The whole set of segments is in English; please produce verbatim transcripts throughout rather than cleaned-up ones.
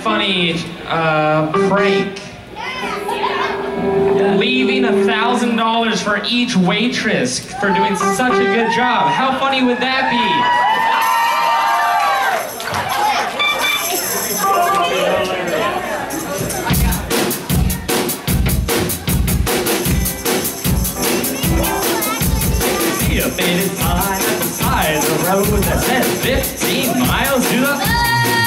funny uh, prank. Leaving a thousand dollars for each waitress for doing such a good job. How funny would that be? See a faded sign at the side of the road that says fifteen miles to the...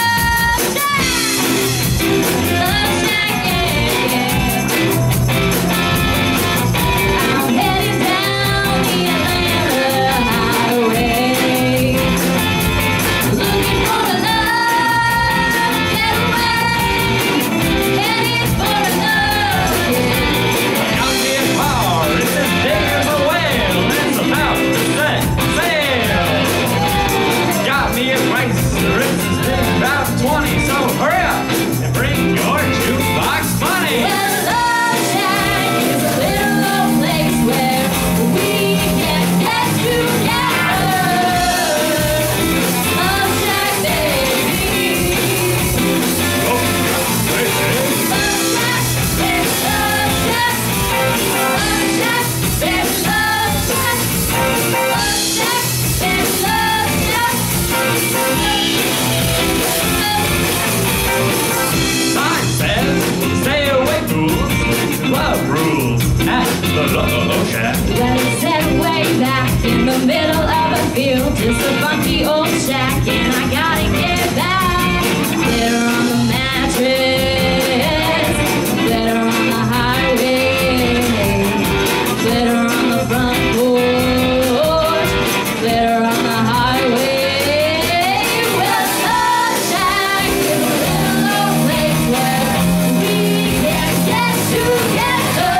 Well, it's set way back in the middle of a field, just a funky old shack, and I gotta get back. Better on the mattress, better on the highway, better on the front porch, better on the highway. Well, the shack is a little old place where we can get together.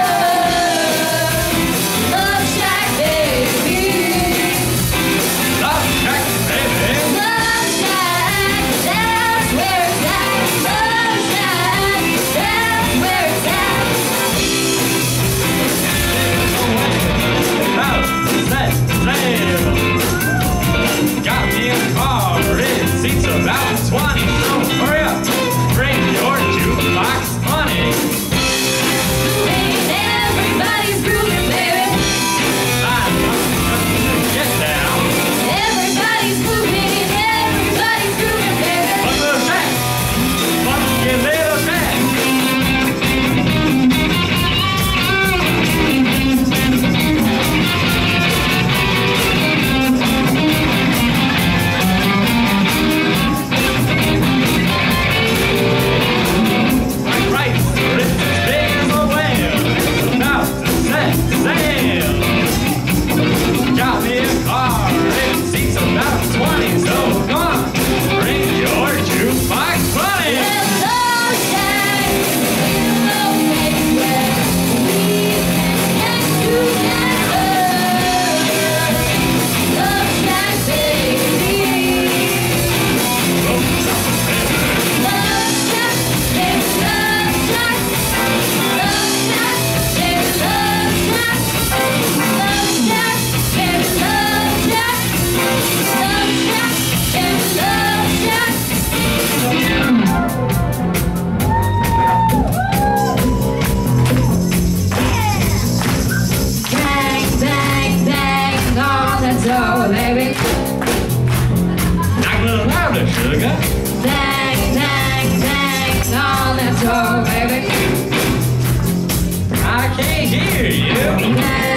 Sugar. Bang, bang, bang on that door, baby. I can't hear you. Bang.